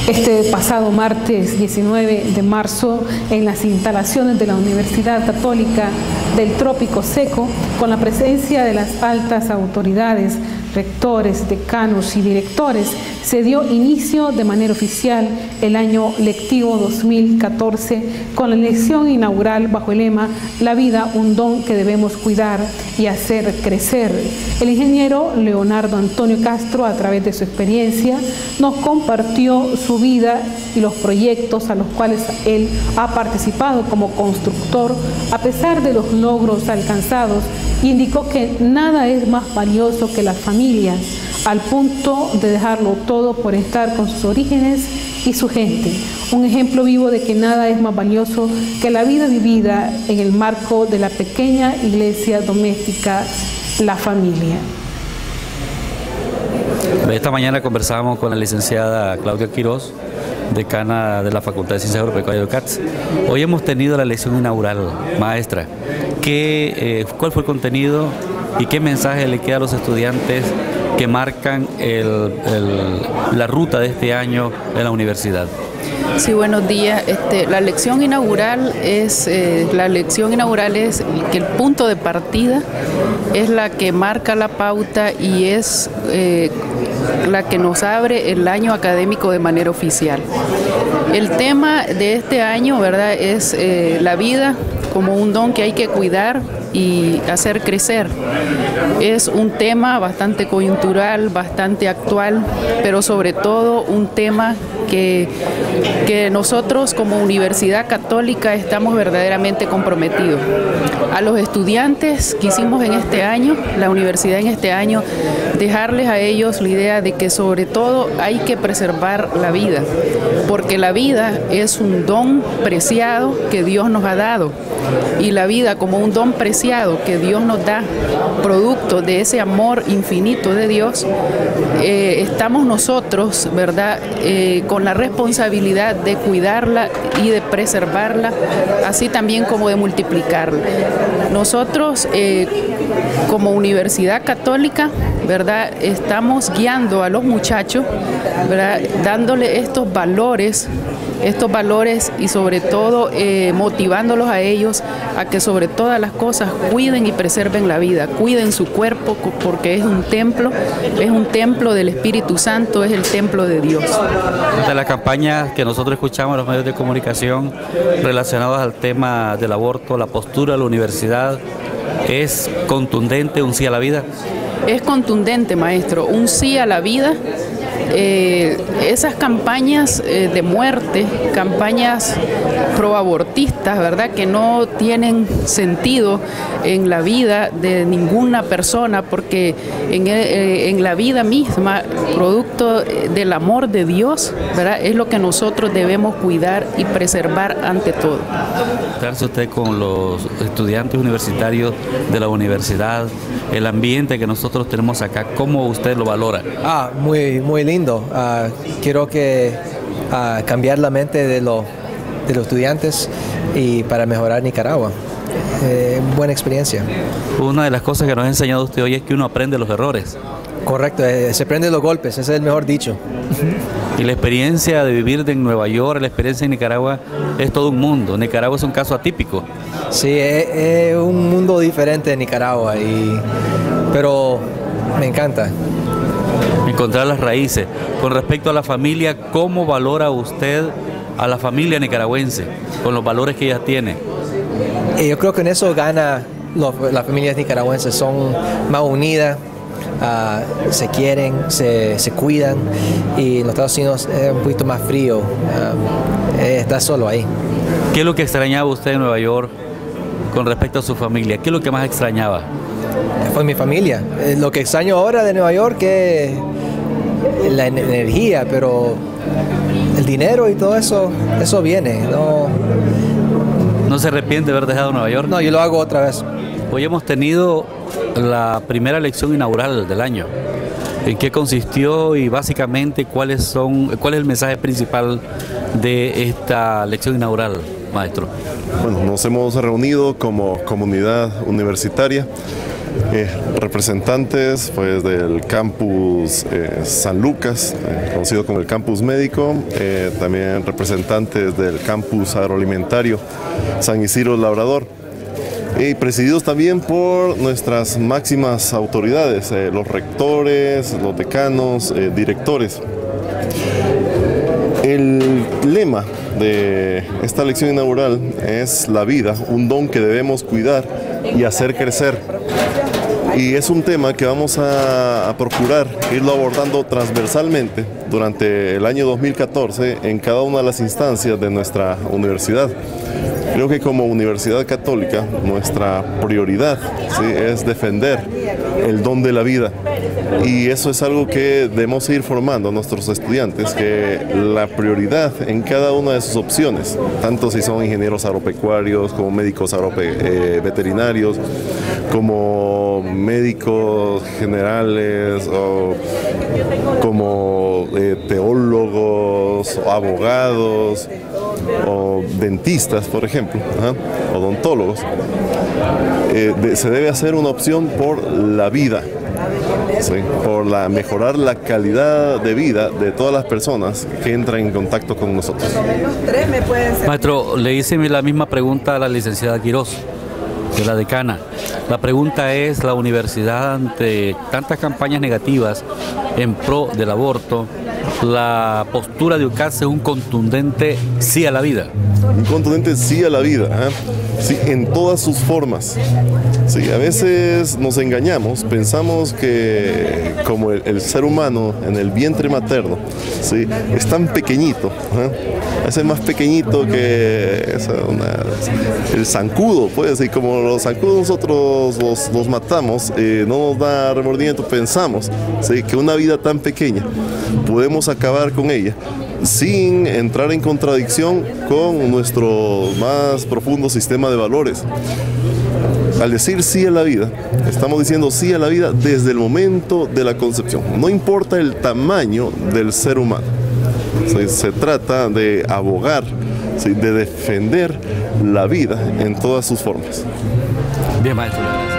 Este pasado martes 19 de marzo, en las instalaciones de la Universidad Católica del Trópico Seco, con la presencia de las altas autoridades, rectores, decanos y directores, se dio inicio de manera oficial el año lectivo 2014 con la lección inaugural bajo el lema "La vida, un don que debemos cuidar y hacer crecer". El ingeniero Leonardo Antonio Castro, a través de su experiencia, nos compartió su vida y los proyectos a los cuales él ha participado como constructor, a pesar de los logros alcanzados, y indicó que nada es más valioso que las familias, al punto de dejarlo todo por estar con sus orígenes y su gente. Un ejemplo vivo de que nada es más valioso que la vida vivida en el marco de la pequeña iglesia doméstica, la familia. Esta mañana conversábamos con la licenciada Claudia Quiroz, decana de la Facultad de Ciencias Agropecuarias de UCATS. Hoy hemos tenido la lección inaugural, maestra. ¿Cuál fue el contenido y qué mensaje le queda a los estudiantes que marcan la ruta de este año en la universidad? Sí, buenos días. La lección inaugural es que el punto de partida es la que marca la pauta y es la que nos abre el año académico de manera oficial. El tema de este año, ¿verdad?, es la vida como un don que hay que cuidar y hacer crecer. Es un tema bastante coyuntural, bastante actual, pero sobre todo un tema que nosotros como Universidad Católica estamos verdaderamente comprometidos. A los estudiantes quisimos en este año, la universidad en este año, dejarles a ellos la idea de que sobre todo hay que preservar la vida, porque la vida es un don preciado que Dios nos ha dado, y la vida como un don preciado que Dios nos da, producto de ese amor infinito de Dios, estamos nosotros, ¿verdad?, con la responsabilidad de cuidarla y de preservarla, así también como de multiplicarla. Nosotros, como Universidad Católica, ¿verdad?, estamos guiando a los muchachos, ¿verdad?, dándole estos valores y sobre todo motivándolos a ellos a que sobre todas las cosas cuiden y preserven la vida, cuiden su cuerpo, porque es un templo del Espíritu Santo, es el templo de Dios. De las campañas que nosotros escuchamos en los medios de comunicación relacionadas al tema del aborto, la postura de la universidad, ¿es contundente un sí a la vida? Es contundente, maestro, un sí a la vida. Esas campañas de muerte, campañas proabortistas, ¿verdad?, que no tienen sentido en la vida de ninguna persona, porque en la vida misma, producto del amor de Dios, ¿verdad?, es lo que nosotros debemos cuidar y preservar ante todo. Darse usted con los estudiantes universitarios de la universidad, el ambiente que nosotros tenemos acá, ¿cómo usted lo valora? Muy lindo. Quiero cambiar la mente de los estudiantes y para mejorar Nicaragua. Buena experiencia. Una de las cosas que nos ha enseñado usted hoy es que uno aprende los errores. Correcto, se aprende los golpes, ese es el mejor dicho. Y la experiencia de vivir en Nueva York, la experiencia en Nicaragua, es todo un mundo. Nicaragua es un caso atípico. Sí, es un mundo diferente de Nicaragua, pero me encanta. Encontrar las raíces. Con respecto a la familia, ¿cómo valora usted a la familia nicaragüense con los valores que ella tiene? Yo creo que en eso gana las familias nicaragüenses, son más unidas, se quieren, se cuidan, y en los Estados Unidos es un poquito más frío, está solo ahí. ¿Qué es lo que extrañaba usted en Nueva York con respecto a su familia? ¿Qué es lo que más extrañaba? Fue mi familia. Lo que extraño ahora de Nueva York es la energía, pero el dinero y todo eso viene. ¿No se arrepiente de haber dejado Nueva York? No, yo lo hago otra vez. Hoy hemos tenido la primera lección inaugural del año. ¿En qué consistió y básicamente cuál es el mensaje principal de esta lección inaugural, maestro? Bueno, nos hemos reunido como comunidad universitaria representantes pues, del campus San Lucas, conocido como el campus médico, también representantes del campus agroalimentario San Isidro Labrador, y presididos también por nuestras máximas autoridades, los rectores, los decanos, directores. El lema de esta lección inaugural es la vida, un don que debemos cuidar y hacer crecer. Y es un tema que vamos a procurar irlo abordando transversalmente durante el año 2014 en cada una de las instancias de nuestra universidad. Creo que como Universidad Católica nuestra prioridad, ¿sí?, es defender el don de la vida, y eso es algo que debemos ir formando a nuestros estudiantes, que la prioridad en cada una de sus opciones, tanto si son ingenieros agropecuarios como médicos veterinarios, como médicos generales o como teólogos o abogados o dentistas, por ejemplo, odontólogos, se debe hacer una opción por la vida, ¿sí?, por mejorar la calidad de vida de todas las personas que entran en contacto con nosotros. Maestro, le hice la misma pregunta a la licenciada Quirós, de la decana. La pregunta es, la universidad, ante tantas campañas negativas en pro del aborto, la postura de UCATS es un contundente sí a la vida. Un contundente sí a la vida, sí, en todas sus formas. Sí, a veces nos engañamos, pensamos que como el ser humano en el vientre materno, sí, es tan pequeñito, es más pequeñito que el zancudo, pues, y como los zancudos nosotros los matamos, no nos da remordimiento, pensamos, sí, que una vida tan pequeña podemos acabar con ella sin entrar en contradicción con nuestro más profundo sistema de valores. Al decir sí a la vida, estamos diciendo sí a la vida desde el momento de la concepción. No importa el tamaño del ser humano. Se trata de abogar, ¿sí?, de defender la vida en todas sus formas. Bien, maestro.